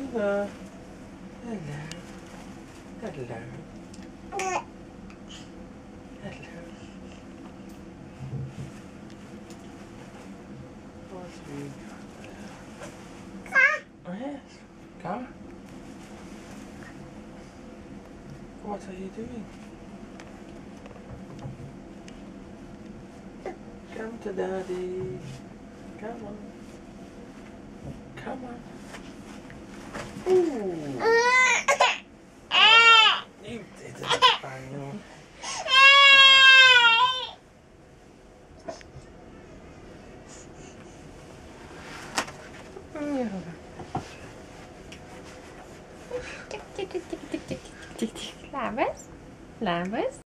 Hello. Hello. Hello. Hello. What's you got there? Oh, yes. Come. What are you doing? Come to Daddy. Come on. Come on. Ooh. You did it, Spaniel. Làm bớt.